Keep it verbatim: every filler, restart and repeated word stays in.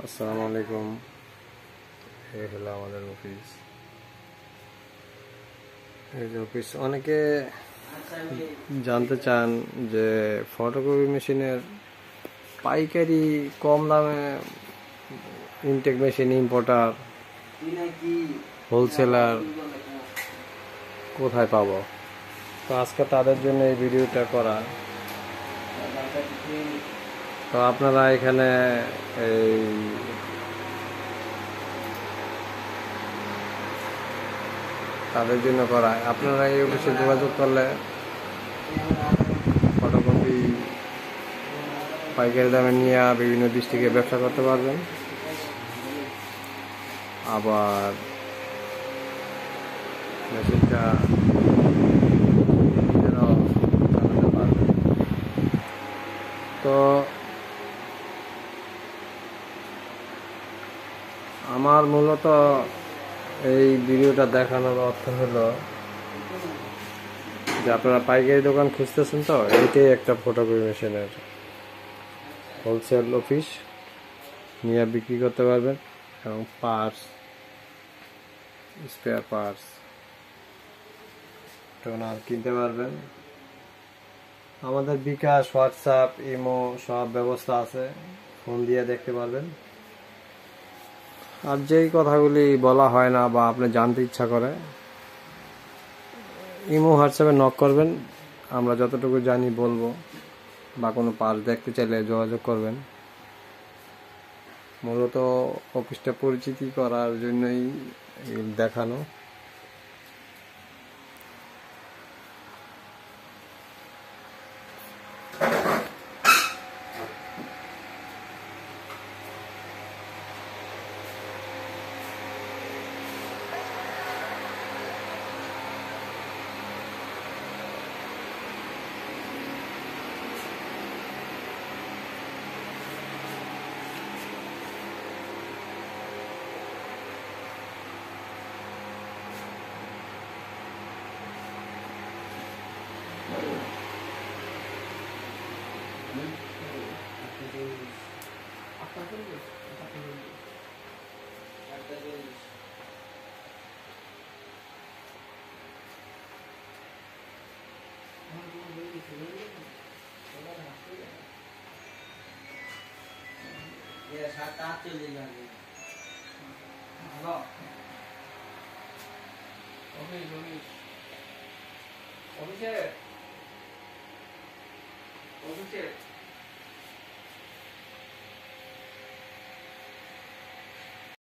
আসসালামু আলাইকুম। এই হলো আমাদের অফিস। এই যে অফিস, অনেকে জানতে চান যে ফটোকপি মেশিনের পাইকারি কম দামে ইনটেক মেশিন, ইম্পোর্টার, হোলসেলার কোথায় পাবো। তো আজকে তাদের জন্য এই ভিডিওটা করা। তো আপনারা এখানে এই তাদের জন্য করা, আপনারা এই অফিসে যোগাযোগ করলে ফটোকপি পাইকারি দামে নিয়ে বিভিন্ন ডিস্ট্রিক্টে ব্যবসা করতে পারবেন। আবার মেশিনটা নিজেরাও চালাতে পারবেন। তো আমার মূলত এই ভিডিওটা দেখানোর অর্থ হলো যে আপনারা পাইকারি দোকান খুঁজতেছেন, তো এইটাই একটা ফটোকপি মেশিনের হোলসেল অফিস, নিয়ে বিক্রি করতে পারবেন এবং পার্টস, স্পেয়ার পার্টস, টোনার কিনতে পারবেন। আমাদের বিকাশ, হোয়াটসঅ্যাপ, ইমো সব ব্যবস্থা আছে, ফোন দিয়ে দেখতে পারবেন। আর যেই কথাগুলি বলা হয় না বা আপনি জানতে ইচ্ছা করে, ইমো হোয়াটসঅ্যাপে নক করবেন, আমরা যতটুকু জানি বলবো, বা কোনো পার্স দেখতে চাইলে যোগাযোগ করবেন। মূলত অফিসটা পরিচিতি করার জন্যই দেখানো। অফিসে অফিসে